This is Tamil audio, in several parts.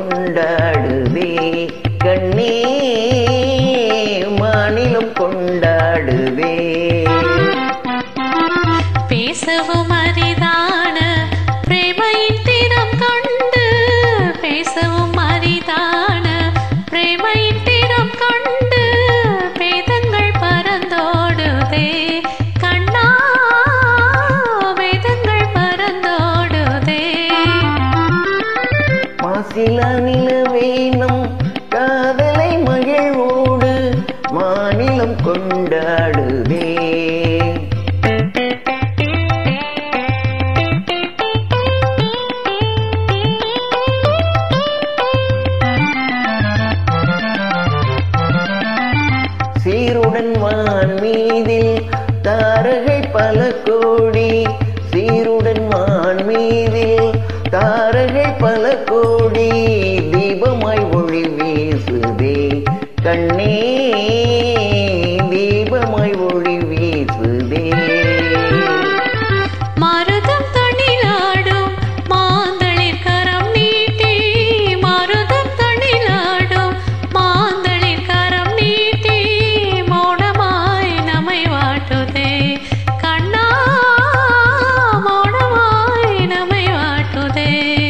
கொண்டாடுதே கண்ணே மாநிலம் கொண்டாடுதே. பேசவும் அரிதான பிரேமையின் தினம் கண்டு, பேசவும் அரிதான பிரேமையின் தினம் கண்டு, வேதங்கள் பறந்தோடுதே கண்ணா, வேதங்கள் பறந்தோடுதே. மாசில நிலவேனும் காதலை மகிழ்வோடு மாநிலம் கொண்டாடுதே. சீருடன் வான் மீதில் தாரகை பல கோடி, சீருடன் வான் மீதில் தாரகை பல கோடி, தீபமாய் ஒளி வீசுதே கண்ணே, தீபமாய் ஒளி வீசுதே. மருதம் தணிலாடும் மாந்தளிர் கரம் நீட்டி, மருதம் தணிலாடும் மாந்தளிர் கரம் நீட்டி, மௌனமாய் நம்மை வாட்டுதே கண்ணா, மௌனமாய் நம்மை வாட்டுதே.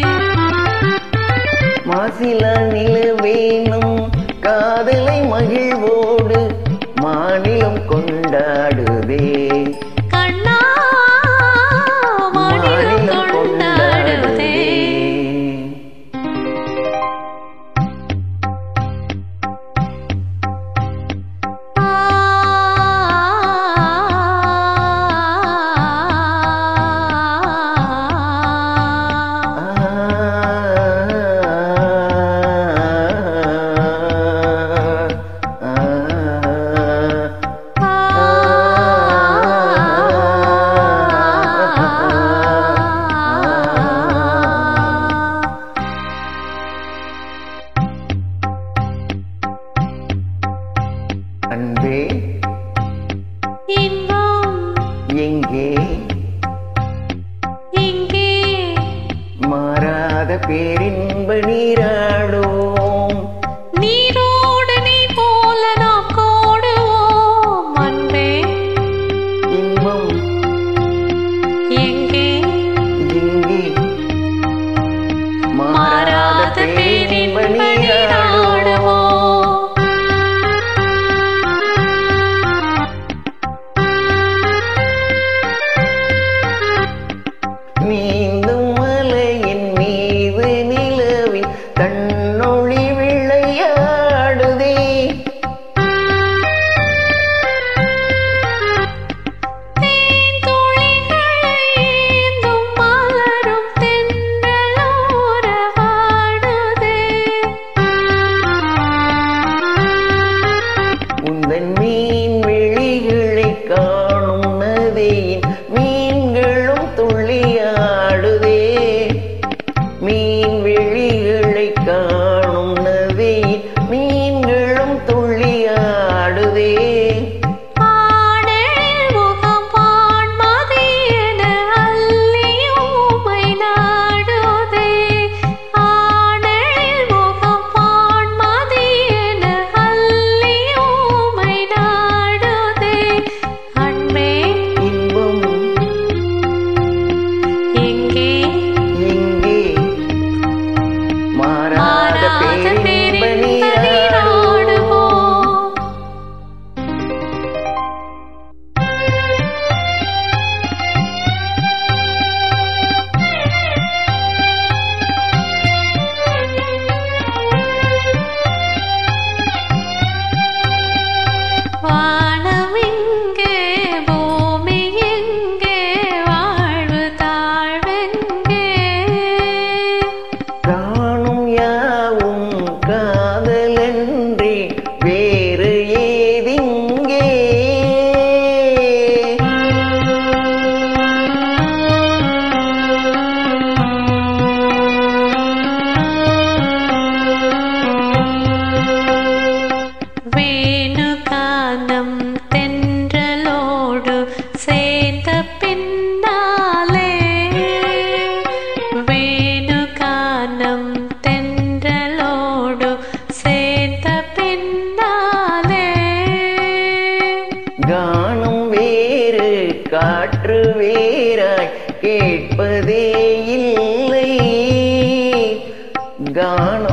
மாசில நிலவேனும் காதலை மகிழ்வோடு மாநிலம் கொண்டாடுதே கண்ணா, மாநிலம் கொண்டாடுதே.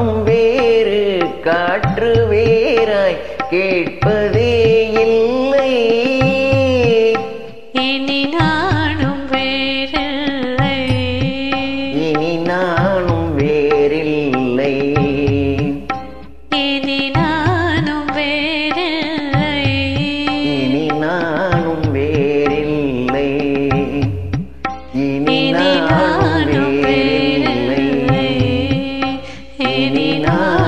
வானம் வேறு காற்று வேறாய் கேட்பதே இல்லை. இனி நானும் வேறில்லை. இனி நானும் வேறில்லை. இனி நானும் வேறில்லை. இனி நானும் வேறில்லை. இனி நானும் வேறில்லை. இனி நான்